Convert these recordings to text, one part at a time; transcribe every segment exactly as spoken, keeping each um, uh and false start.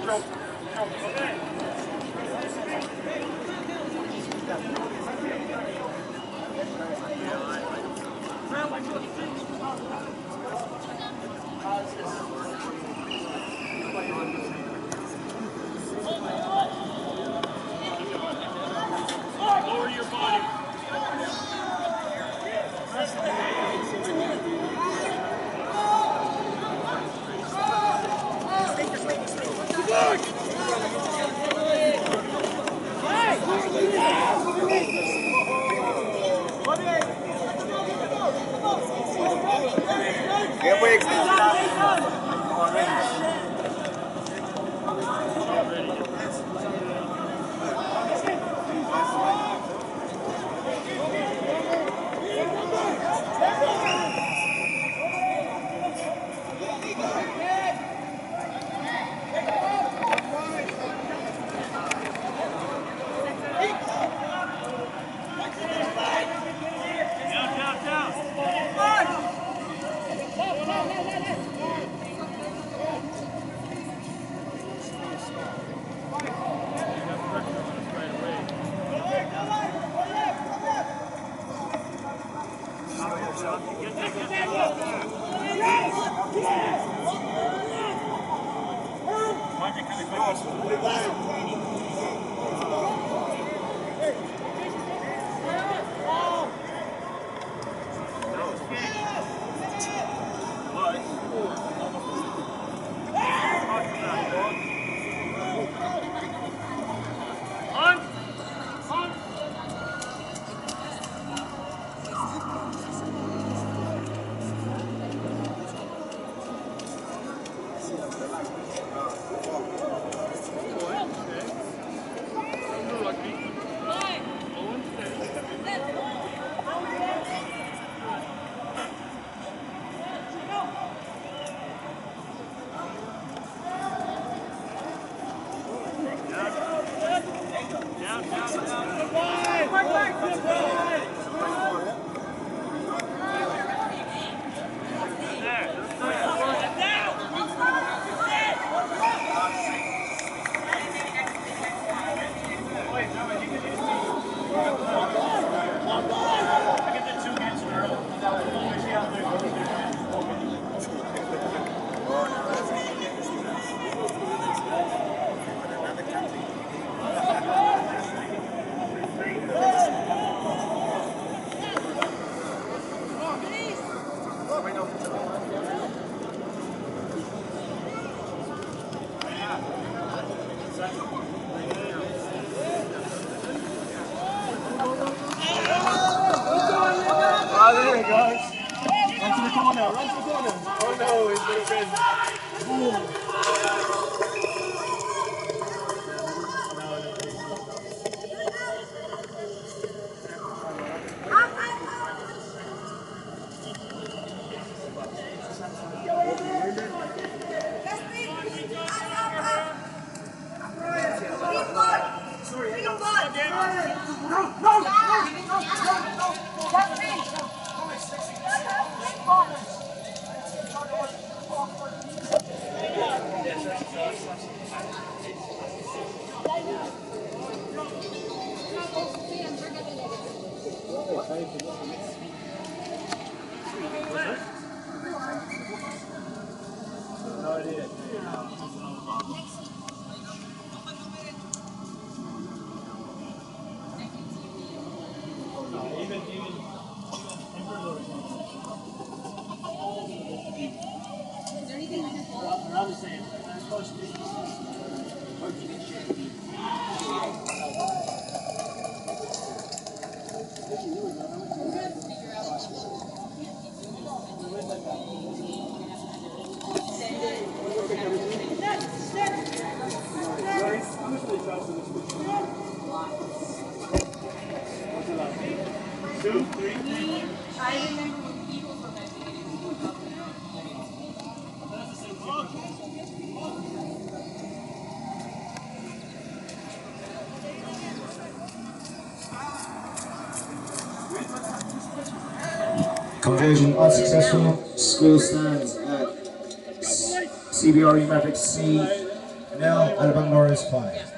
Lower your body. Yeah, we extend it out. Ah, there he goes. Run to the corner, run to the corner. Oh no, he's going to win. Boom. Two, three. I remember when Eagles were meant to get Conversion unsuccessful. Score stands at C B R E Mavericks C nil. Alabang Norris five.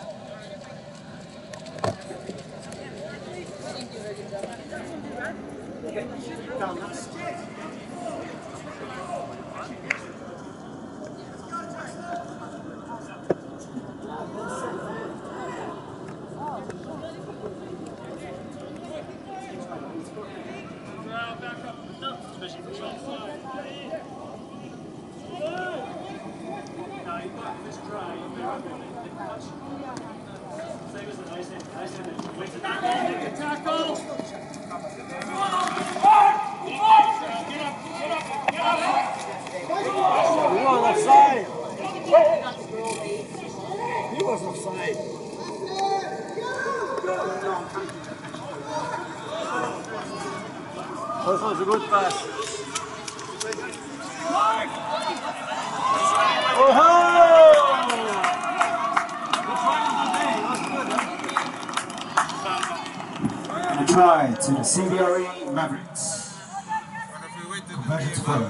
Das war so gut, Pass. Oh! And a try to the C B R E Mavericks. Conversion to follow.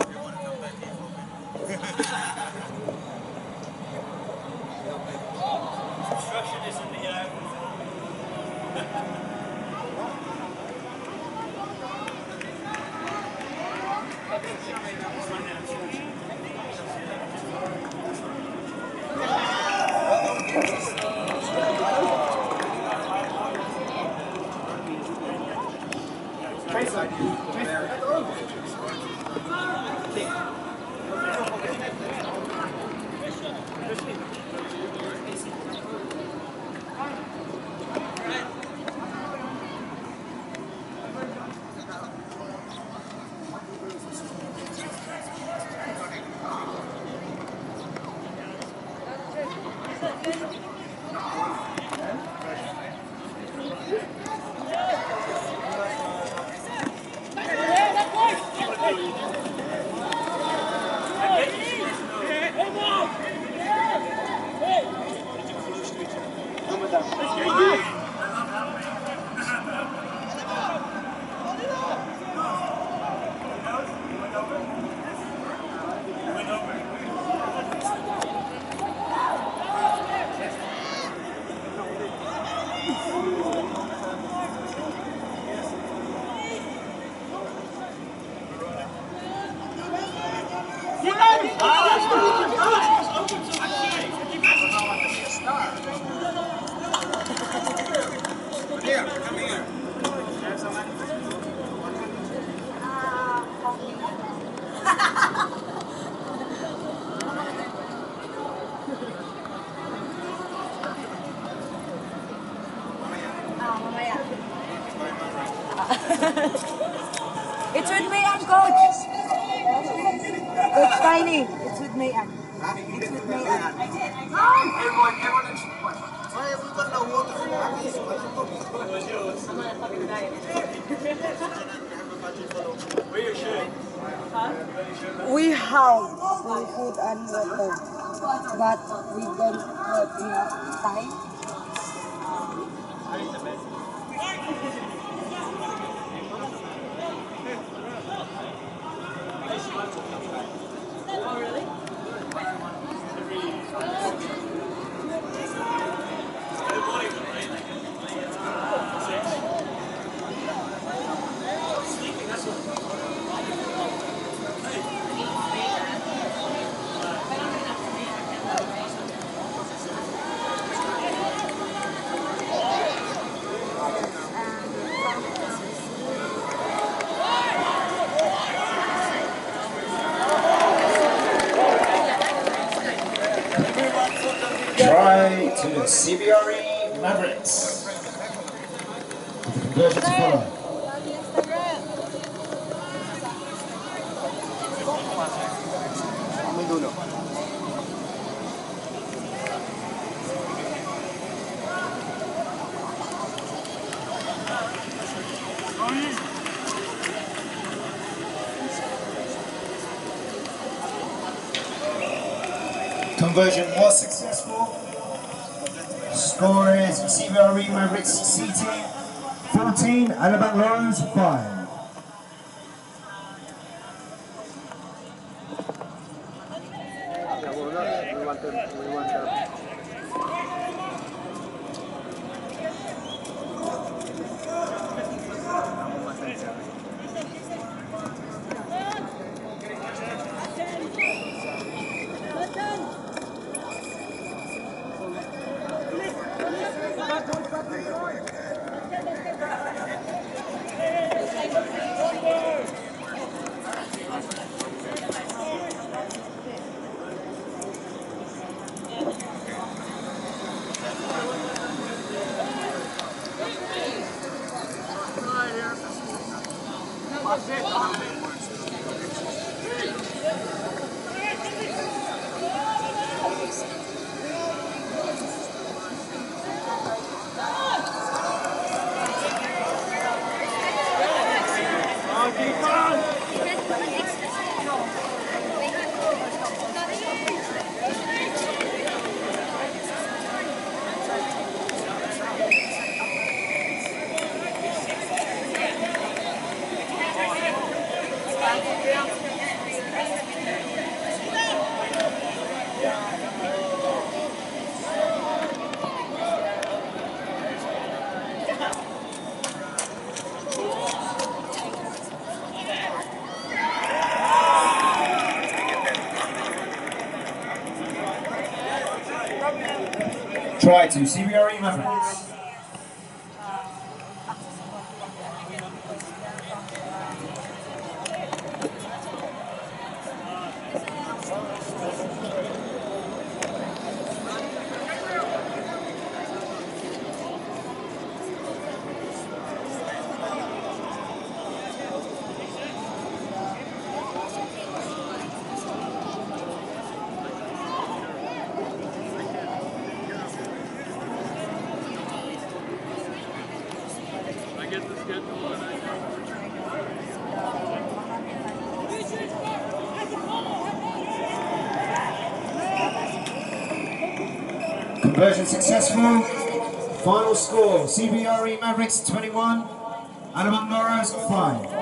It's with me and Coach. Coach Tiny. It's with me and. It's with me and. Everyone, everyone. Why have we got no water Where your shirt? We have seafood and water, but we don't have enough time. Try to the C B R E Mavericks. With the conversion to follow. Conversion was successful. Score is C B R E Mavericks seating fourteen, Alabang Lawrence five. We want the, we want the Try to C B R E, my friends. Get the schedule and I Conversion successful. Final score, C B R E Mavericks twenty-one, Alabang Noros five.